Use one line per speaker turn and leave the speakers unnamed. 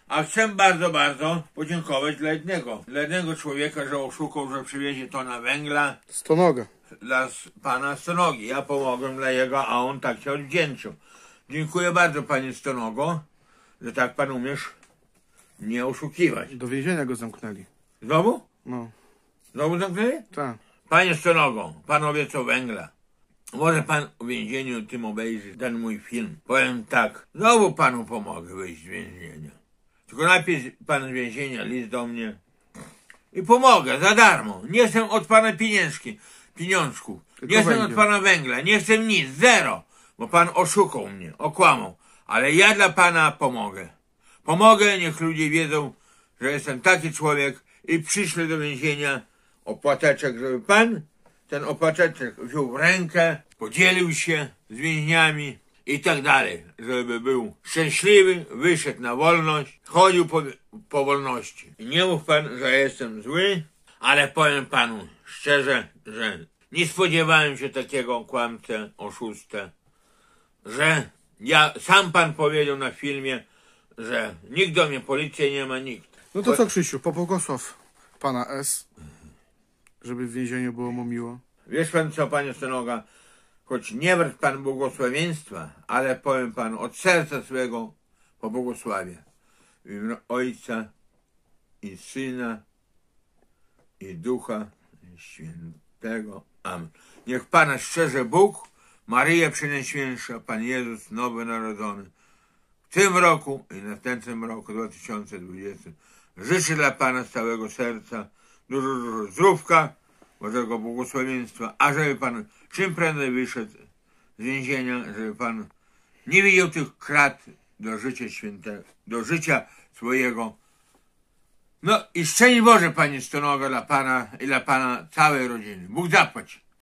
A chcę bardzo, bardzo podziękować dla jednego człowieka, że oszukał, że przywiezie tona węgla.
Stonoga.
Dla pana Stonogi. Ja pomogłem dla jego, a on tak się odwdzięczył. Dziękuję bardzo, panie Stonogo, że tak pan umiesz nie oszukiwać.
Do więzienia go zamknęli.
Znowu?
No.
Znowu zamknęli?
Tak.
Panie Stonogo, pan obiecał węgla. Może pan w więzieniu tym obejrzy ten mój film. Powiem tak, znowu panu pomogę wyjść z więzienia. Tylko napisz pan z więzienia list do mnie i pomogę za darmo. Nie chcę od pana pieniążków. Nie chcę od pana węgla. Nie chcę nic. Zero. Bo pan oszukał mnie. Okłamał. Ale ja dla pana pomogę. Pomogę, niech ludzie wiedzą, że jestem taki człowiek i przyszły do więzienia opłateczek, żeby pan ten opłateczek wziął w rękę, podzielił się z więźniami i tak dalej, żeby był szczęśliwy, wyszedł na wolność, chodził po wolności. I nie mów pan, że jestem zły, ale powiem panu szczerze, że nie spodziewałem się takiego kłamcę, oszustę, że sam pan powiedział na filmie, że nikt do mnie, policja nie ma, nikt.
No to co, Krzysiu, pobłogosław pana S., żeby w więzieniu było mu miło.
Wiesz pan co, panie Stonoga, choć nie brać pan błogosławieństwa, ale powiem panu od serca swego pobłogosławię. W imię Ojca i Syna i Ducha Świętego. Amen. Niech pana szczerze Bóg, Maryja Przenajświętsza, Pan Jezus Nowy Narodzony, w tym roku i następnym roku 2020 życzę dla pana z całego serca dużo zdrówka, Bożego błogosławieństwa, a żeby pan czym prędzej wyszedł z więzienia, żeby pan nie widział tych krat do życia świętego, do życia swojego. No i szczęść Boże, panie Stonoga, dla pana i dla pana całej rodziny. Bóg zapłać.